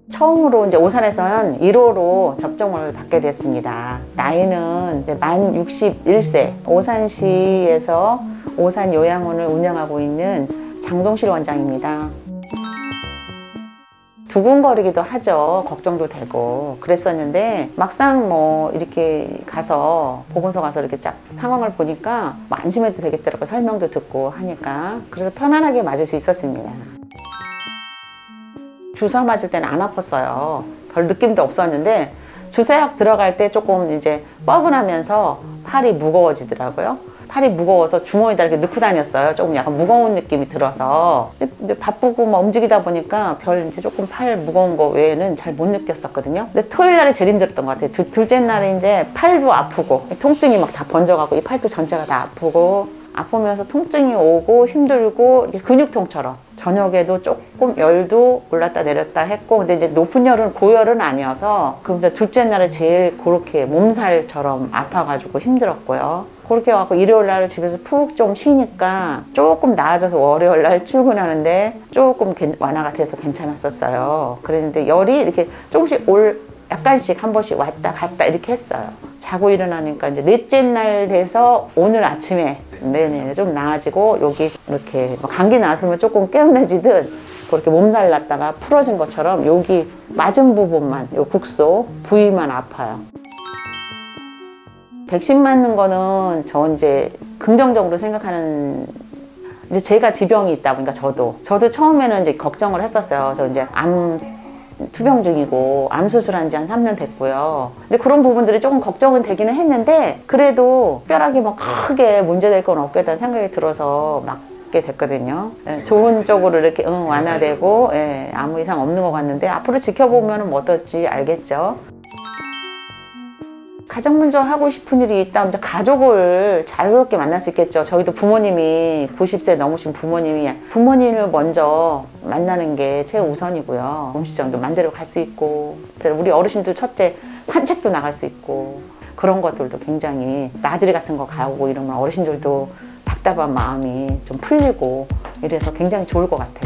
처음으로 이제 오산에서는 1호로 접종을 받게 됐습니다. 나이는 이제 만 61세, 오산시에서 오산 요양원을 운영하고 있는 장동실 원장입니다. 두근거리기도 하죠. 걱정도 되고 그랬었는데 막상 뭐 이렇게 가서 보건소 가서 이렇게 쫙 상황을 보니까 뭐 안심해도 되겠더라고, 설명도 듣고 하니까. 그래서 편안하게 맞을 수 있었습니다. 주사 맞을 때는 안 아팠어요. 별 느낌도 없었는데 주사약 들어갈 때 조금 이제 뻐근하면서 팔이 무거워지더라고요. 팔이 무거워서 주머니에다 이렇게 넣고 다녔어요. 조금 약간 무거운 느낌이 들어서. 근데 바쁘고 막 움직이다 보니까 별 이제 조금 팔 무거운 거 외에는 잘 못 느꼈었거든요. 근데 토요일 날이 제일 힘들었던 것 같아요. 둘째 날에 이제 팔도 아프고 통증이 막 다 번져가고 이 팔도 전체가 다 아프고, 아프면서 통증이 오고 힘들고 이렇게 근육통처럼. 저녁에도 조금 열도 올랐다 내렸다 했고, 근데 이제 높은 열은 고열은 아니어서, 그러면서 둘째 날에 제일 그렇게 몸살처럼 아파가지고 힘들었고요. 그렇게 와서 일요일 날 집에서 푹 좀 쉬니까 조금 나아져서 월요일 날 출근하는데 조금 완화가 돼서 괜찮았었어요. 그랬는데 열이 이렇게 조금씩 약간씩 한 번씩 왔다 갔다 이렇게 했어요. 자고 일어나니까 이제 넷째 날 돼서 오늘 아침에 네네 좀 나아지고, 여기 이렇게 감기 나왔으면 조금 개운해지듯 그렇게 몸살 났다가 풀어진 것처럼 여기 맞은 부분만, 요 국소 부위만 아파요. 백신 맞는 거는 저 이제 긍정적으로 생각하는, 이제 제가 지병이 있다 보니까 저도 처음에는 이제 걱정을 했었어요. 저 이제 암 투병 중이고 암 수술한 지 한 3년 됐고요. 이제 그런 부분들이 조금 걱정은 되기는 했는데, 그래도 특별하게 뭐 크게 문제될 건 없겠다는 생각이 들어서 맞게 됐거든요. 예, 좋은 쪽으로 이렇게 완화되고, 예, 아무 이상 없는 것 같는데 앞으로 지켜보면 뭐 어떨지 알겠죠. 가장 먼저 하고 싶은 일이 있다면 가족을 자유롭게 만날 수 있겠죠. 저희도 부모님이 90세 넘으신 부모님을 먼저 만나는 게 최우선이고요. 음식점도 만들어 갈 수 있고, 우리 어르신들 첫째 산책도 나갈 수 있고, 그런 것들도 굉장히, 나들이 같은 거 가고 이러면 어르신들도 답답한 마음이 좀 풀리고 이래서 굉장히 좋을 것 같아요.